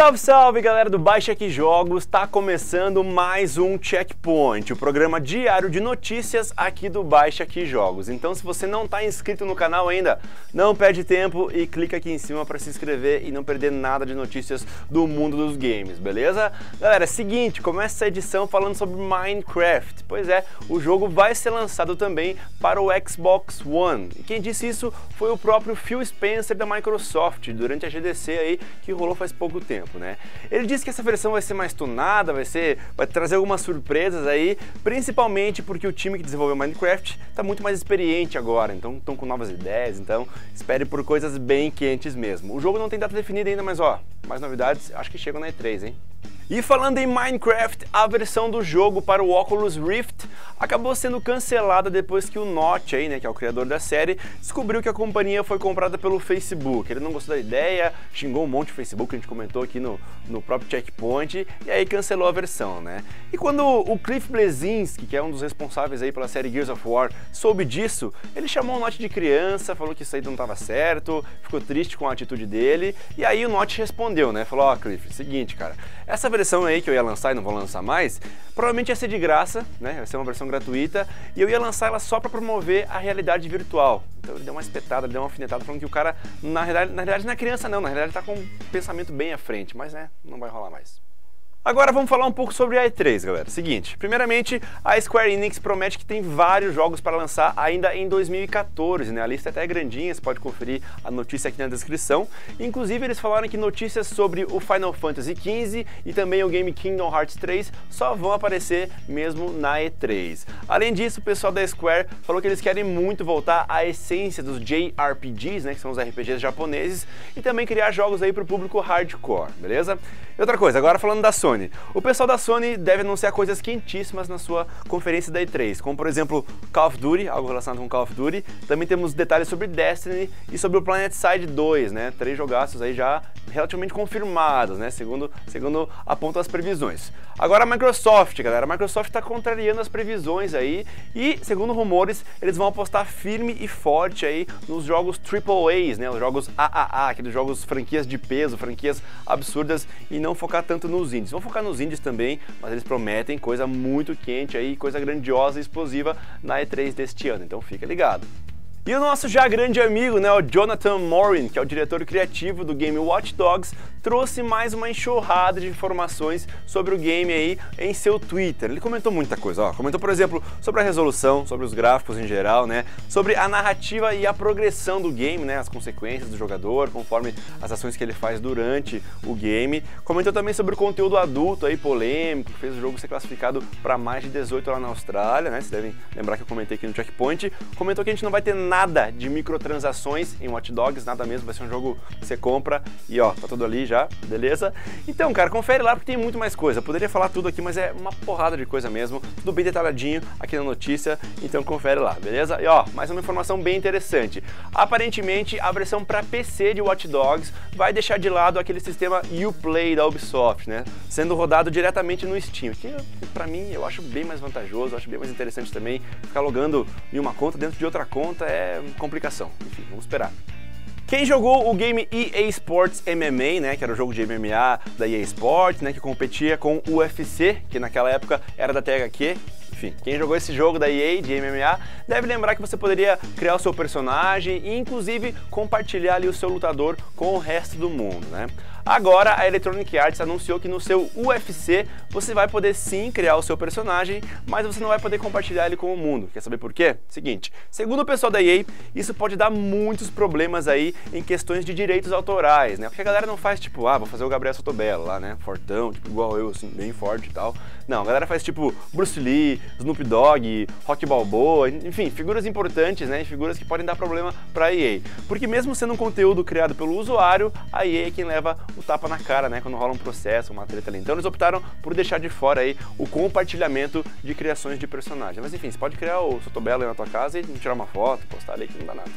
Salve, salve, galera do Baixa Aqui Jogos, tá começando mais um Checkpoint, o programa diário de notícias aqui do Baixa Aqui Jogos. Então, se você não tá inscrito no canal ainda, não perde tempo e clica aqui em cima para se inscrever e não perder nada de notícias do mundo dos games, beleza? Galera, seguinte, começa essa edição falando sobre Minecraft. Pois é, o jogo vai ser lançado também para o Xbox One. E quem disse isso foi o próprio Phil Spencer da Microsoft, durante a GDC aí, que rolou faz pouco tempo, né? Ele disse que essa versão vai ser mais tunada, vai trazer algumas surpresas aí, principalmente porque o time que desenvolveu Minecraft está muito mais experiente agora, então estão com novas ideias, então espere por coisas bem quentes mesmo. O jogo não tem data definida ainda, mas ó, mais novidades acho que chegam na E3, hein? E falando em Minecraft, a versão do jogo para o Oculus Rift acabou sendo cancelada depois que o Notch, aí, né, que é o criador da série, descobriu que a companhia foi comprada pelo Facebook. Ele não gostou da ideia, xingou um monte de Facebook, que a gente comentou aqui no próprio Checkpoint, e aí cancelou a versão, né? E quando o Cliff Bleszinski, que é um dos responsáveis aí pela série Gears of War, soube disso, ele chamou o Notch de criança, falou que isso aí não estava certo, ficou triste com a atitude dele, e aí o Notch respondeu, né? Falou, ó, Cliff, seguinte, cara, essa versão aí que eu ia lançar e não vou lançar mais, provavelmente ia ser de graça, né? Vai ser uma versão gratuita, e eu ia lançar ela só para promover a realidade virtual. Então ele deu uma espetada, ele deu uma alfinetada, falando que o cara, na realidade não é criança não, na realidade ele tá com um pensamento bem à frente, mas né, não vai rolar mais. Agora vamos falar um pouco sobre a E3, galera. Seguinte, primeiramente, a Square Enix promete que tem vários jogos para lançar ainda em 2014, né? A lista até é grandinha, você pode conferir a notícia aqui na descrição. Inclusive, eles falaram que notícias sobre o Final Fantasy XV e também o game Kingdom Hearts 3 só vão aparecer mesmo na E3. Além disso, o pessoal da Square falou que eles querem muito voltar à essência dos JRPGs, né? Que são os RPGs japoneses, e também criar jogos aí para o público hardcore, beleza? E outra coisa, agora falando da Sony. O pessoal da Sony deve anunciar coisas quentíssimas na sua conferência da E3, como por exemplo Call of Duty, algo relacionado com Call of Duty. Também temos detalhes sobre Destiny e sobre o PlanetSide 2, né? 3 jogaços aí já relativamente confirmados, né? Segundo apontam as previsões. Agora a Microsoft, galera, a Microsoft está contrariando as previsões aí e, segundo rumores, eles vão apostar firme e forte aí nos jogos AAAs, né? Os jogos AAA, aqueles jogos franquias de peso, franquias absurdas, e não focar tanto nos indies. Vão focar nos indies também, mas eles prometem coisa muito quente aí, coisa grandiosa e explosiva na E3 deste ano, então fica ligado. E o nosso já grande amigo, né, o Jonathan Morin, que é o diretor criativo do game Watch Dogs, trouxe mais uma enxurrada de informações sobre o game aí em seu Twitter. Ele comentou muita coisa, ó. Comentou, por exemplo, sobre a resolução, sobre os gráficos em geral, né, sobre a narrativa e a progressão do game, né, as consequências do jogador, conforme as ações que ele faz durante o game. Comentou também sobre o conteúdo adulto aí, polêmico, que fez o jogo ser classificado para mais de 18 lá na Austrália, né, vocês devem lembrar que eu comentei aqui no Checkpoint. Comentou que a gente não vai ter nada de microtransações em Watch Dogs, nada mesmo, vai ser um jogo que você compra e ó, tá tudo ali já, beleza? Então, cara, confere lá porque tem muito mais coisa. Eu poderia falar tudo aqui, mas é uma porrada de coisa mesmo, tudo bem detalhadinho aqui na notícia, então confere lá, beleza? E ó, mais uma informação bem interessante. Aparentemente, a versão para PC de Watch Dogs vai deixar de lado aquele sistema Uplay da Ubisoft, né? Sendo rodado diretamente no Steam, que pra mim eu acho bem mais vantajoso, acho bem mais interessante também. Ficar logando em uma conta dentro de outra conta é complicação. Enfim, vamos esperar. Quem jogou o game EA Sports MMA, né, que era o jogo de MMA da EA Sports, né, que competia com o UFC, que naquela época era da THQ, enfim, quem jogou esse jogo da EA de MMA deve lembrar que você poderia criar o seu personagem e inclusive compartilhar ali o seu lutador com o resto do mundo, né? Agora a Electronic Arts anunciou que no seu UFC você vai poder sim criar o seu personagem, mas você não vai poder compartilhar ele com o mundo. Quer saber por quê? Seguinte, segundo o pessoal da EA, isso pode dar muitos problemas aí em questões de direitos autorais, né? Porque a galera não faz tipo, ah, vou fazer o Gabriel Sottobello lá, né? Fortão, tipo igual eu, assim, bem forte e tal. Não, a galera faz tipo Bruce Lee, Snoop Dogg, Rocky Balboa, enfim, figuras importantes, né? Figuras que podem dar problema pra EA. Porque mesmo sendo um conteúdo criado pelo usuário, a EA é quem leva o tapa na cara, né, quando rola um processo, uma treta ali. Então eles optaram por deixar de fora aí o compartilhamento de criações de personagens. Mas enfim, você pode criar o Sottobello aí na tua casa e tirar uma foto, postar ali que não dá nada.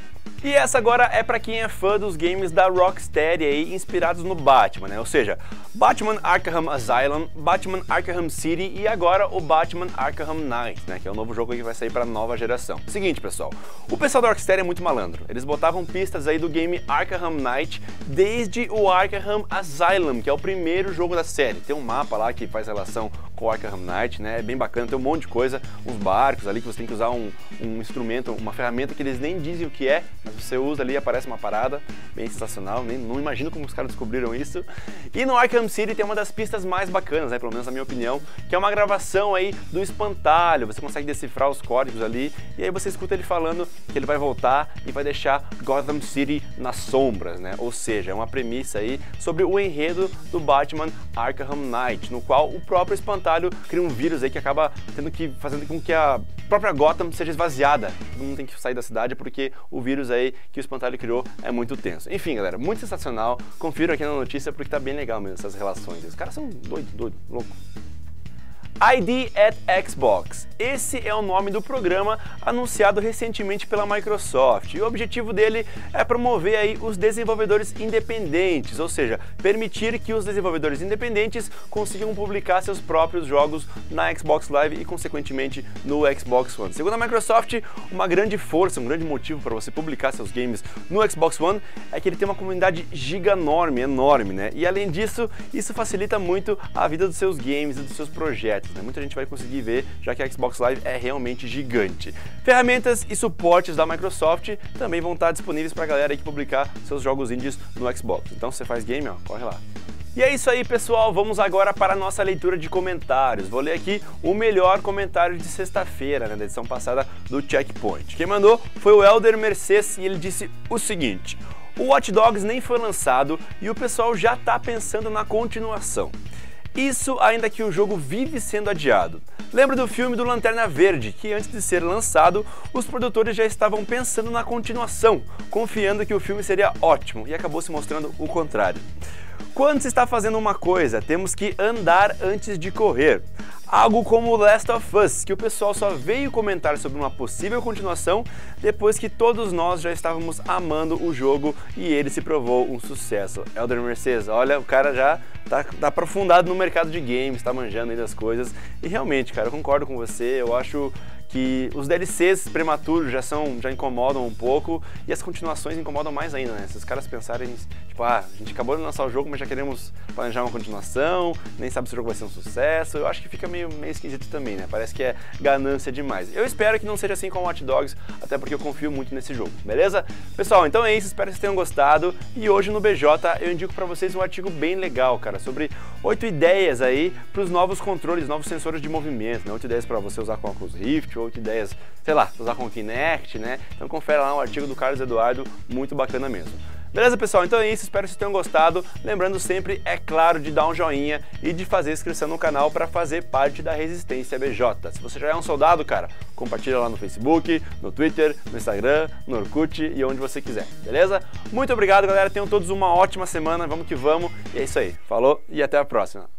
E essa agora é para quem é fã dos games da Rocksteady aí, inspirados no Batman, né? Ou seja, Batman Arkham Asylum, Batman Arkham City e agora o Batman Arkham Knight, né? Que é o novo jogo que vai sair para nova geração. Seguinte, pessoal, o pessoal da Rocksteady é muito malandro. Eles botavam pistas aí do game Arkham Knight desde o Arkham Asylum, que é o primeiro jogo da série. Tem um mapa lá que faz relação com o Arkham Knight, né? É bem bacana, tem um monte de coisa, uns barcos ali que você tem que usar um instrumento, uma ferramenta que eles nem dizem o que é, mas você usa ali e aparece uma parada, bem sensacional, não imagino como os caras descobriram isso. E no Arkham City tem uma das pistas mais bacanas, né? Pelo menos na minha opinião, que é uma gravação aí do espantalho, você consegue decifrar os códigos ali, e aí você escuta ele falando que ele vai voltar e vai deixar Gotham City nas sombras, né? Ou seja, é uma premissa aí sobre o enredo do Batman Arkham Knight, no qual o próprio espantalho cria um vírus aí que acaba fazendo com que a própria Gotham seja esvaziada. Todo mundo tem que sair da cidade porque o vírus aí que o espantalho criou é muito tenso. Enfim, galera, muito sensacional. Confiram aqui na notícia porque tá bem legal mesmo essas relações. Os caras são doido, louco. ID at Xbox. Esse é o nome do programa anunciado recentemente pela Microsoft e o objetivo dele é promover aí os desenvolvedores independentes, ou seja, permitir que os desenvolvedores independentes consigam publicar seus próprios jogos na Xbox Live e consequentemente no Xbox One. Segundo a Microsoft, uma grande força, um grande motivo para você publicar seus games no Xbox One é que ele tem uma comunidade enorme, né? E além disso, isso facilita muito a vida dos seus games e dos seus projetos. Muita gente vai conseguir ver, já que a Xbox Live é realmente gigante. Ferramentas e suportes da Microsoft também vão estar disponíveis para a galera aí que publicar seus jogos indies no Xbox. Então, se você faz game, ó, corre lá. E é isso aí, pessoal, vamos agora para a nossa leitura de comentários. Vou ler aqui o melhor comentário de sexta-feira, né, da edição passada do Checkpoint. Quem mandou foi o Elder Mercedes e ele disse o seguinte: o Watch Dogs nem foi lançado e o pessoal já está pensando na continuação. Isso ainda que o jogo vive sendo adiado. Lembro do filme do Lanterna Verde, que antes de ser lançado, os produtores já estavam pensando na continuação, confiando que o filme seria ótimo, e acabou se mostrando o contrário. Quando se está fazendo uma coisa, temos que andar antes de correr. Algo como Last of Us, que o pessoal só veio comentar sobre uma possível continuação depois que todos nós já estávamos amando o jogo e ele se provou um sucesso. Elder Mercedes, olha, o cara já tá aprofundado no mercado de games, tá manjando aí das coisas. E realmente, cara, eu concordo com você, eu acho que os DLCs prematuros já incomodam um pouco e as continuações incomodam mais ainda, né? Se os caras pensarem, tipo, a gente acabou de lançar o jogo, mas já queremos planejar uma continuação, nem sabe se o jogo vai ser um sucesso, eu acho que fica meio esquisito também, né? Parece que é ganância demais. Eu espero que não seja assim com o Watch Dogs, até porque eu confio muito nesse jogo, beleza? Pessoal, então é isso, espero que vocês tenham gostado e hoje no BJ eu indico pra vocês um artigo bem legal, cara, sobre 8 ideias aí pros novos controles, novos sensores de movimento, né? 8 ideias pra você usar com o Oculus Rift, 8 ideias, sei lá, usar com o Kinect, né? Então confere lá um artigo do Carlos Eduardo, muito bacana mesmo. Beleza, pessoal? Então é isso, espero que vocês tenham gostado. Lembrando sempre, é claro, de dar um joinha e de fazer inscrição no canal para fazer parte da Resistência BJ. Se você já é um soldado, cara, compartilha lá no Facebook, no Twitter, no Instagram, no Orkut e onde você quiser, beleza? Muito obrigado, galera. Tenham todos uma ótima semana, vamos que vamos. E é isso aí. Falou e até a próxima.